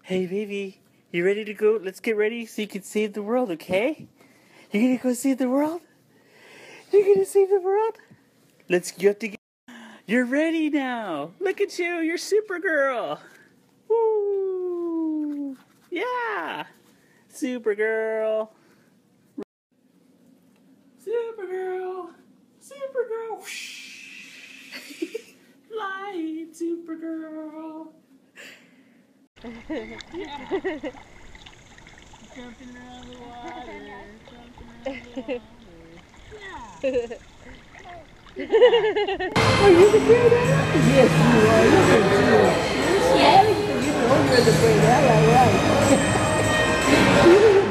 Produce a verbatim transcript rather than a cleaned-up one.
Hey, baby, you ready to go? Let's get ready so you can save the world, okay? You're gonna go save the world? You're gonna save the world? Let's you have to get. You're ready now. Look at you. You're Supergirl. Woo! Yeah, Supergirl. Supergirl. Supergirl. Light, Supergirl. Jumping around the water, jumping around the water. Yeah. Are you the bird? Yes, you are. You're smiling because you know you're the bird. All right, right.